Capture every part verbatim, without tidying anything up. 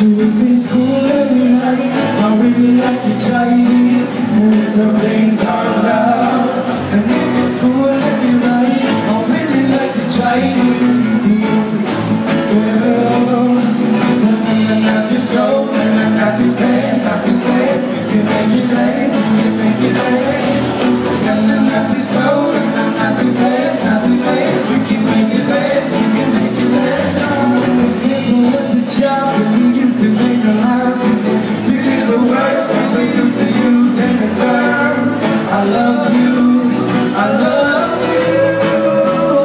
So if it's cool every night, I really like to try it. It's a thing called love. And if it's cool every night, I really like to try it. Girl, not too slow, not too fast, not too fast. We can make it last, we can make it last. Not too slow, not too fast, not too fast. We can make it last, we can make it last. Since I was a child, we used to make a lot. Beauty's the worst thing we used to use in the term. I love you, I love you.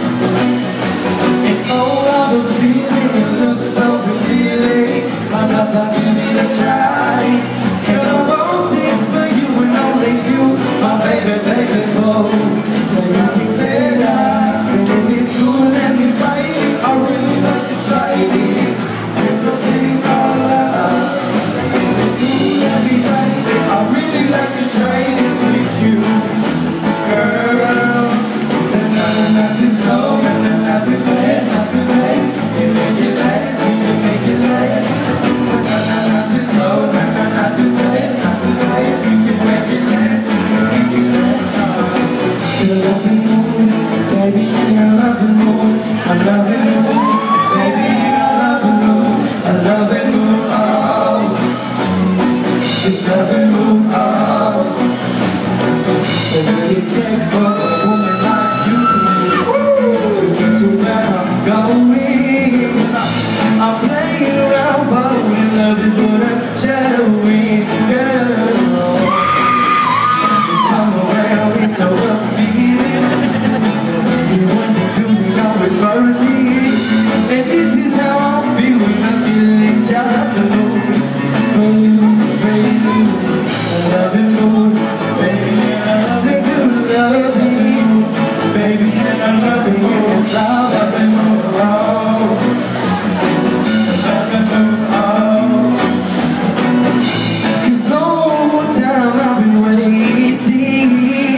And all of the feeling, it looks so revealing. I love to give it a try. And I want this for you and only you, my baby, baby, boy. So you can say that. And if it's cool, let me bite it. I really like to try this. It's a thing called love. If it's cool, let me bite it. I really like to try this with you, girl. And I'm not too slow, and I'm not too fast, not too fast. We can make it last, we can make it last. And I'm not too slow, and I'm not too fast, not too fast. We can make it last, we can make it last. To love and moon, baby, I love and moon, I love and moon, baby, I love and moon, I love and moon, oh, it's love and moon, oh. What will it take for a woman like you to get to where I'm going? I'm playing around, but when love is what I'm shadowing, girl. Come around, it's so rough feeling. You want me to be always burn me. And this is how I'm feeling. I'm feeling just the mood for you, for you. I love you, mood, baby, and I love you, love you, baby, and I love you. It's love, love and mood, oh, love and mood, oh. 'Cause long time I've been waiting.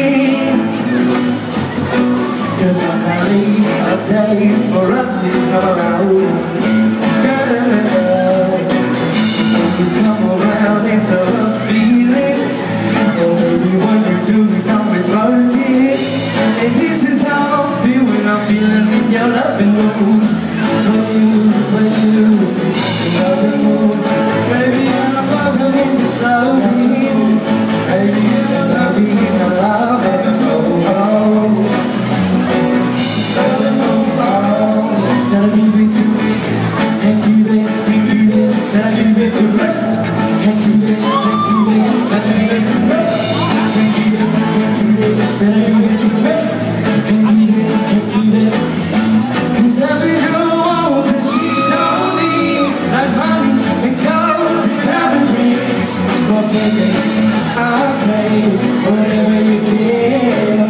'Cause when I leave, I'll tell you for us it's alright. Girl, when you come around, it's a rough feeling. Oh baby, when you do, you know it's working. And this is how I'm feeling. I'm feeling in your loving mood. For you, for you, loving mood. Baby, I'm loving in the slowly. Baby, I'm loving in the love and mood. Oh, loving mood. Oh, tell me give it to me. And give it, and give it, and I give it to me. And give it, and give it, and I give it to me. And give it, and give it, and I give it to me. And give it, and give it. 'Cause every girl wants a sheet on me, like money and clothes and having rings. But baby, I'll take whatever you give.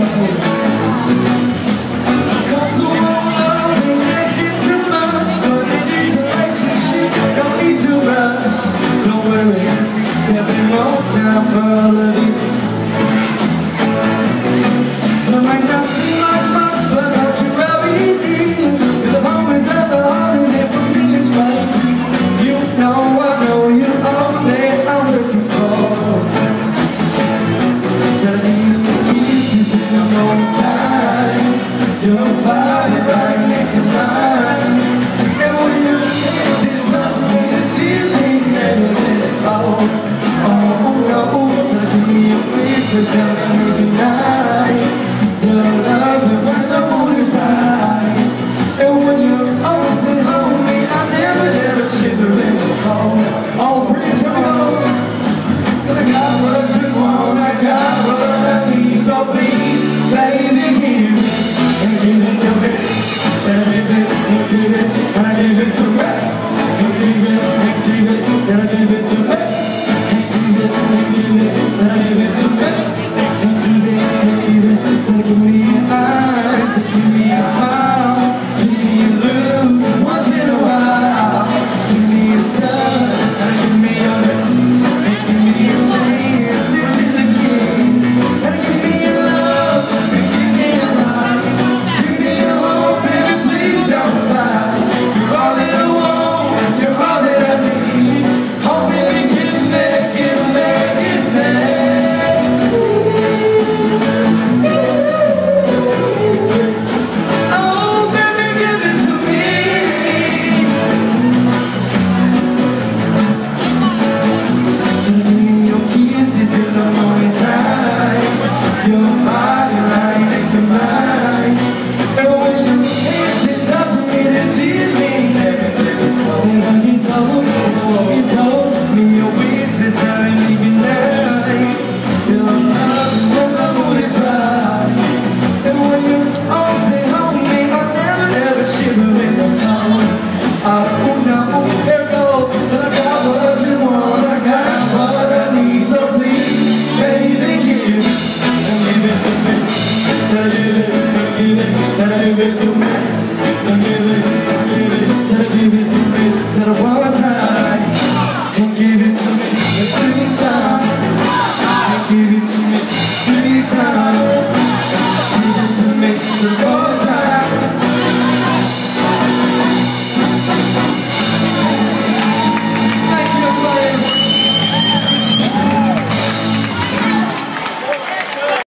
'Cause I won't love and asking too much, but in this relationship, don't need to rush. Don't worry, there'll be no time for all of this. It might not seem like much, but don't you worry, the home is at the heart, and if we is right, you know